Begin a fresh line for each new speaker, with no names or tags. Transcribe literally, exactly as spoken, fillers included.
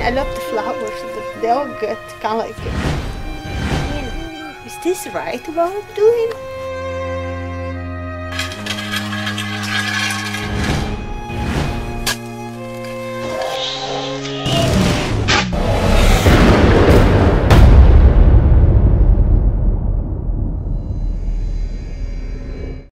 I love the flowers. They're all good. Kind of like it. I mean, is this right what I'm doing?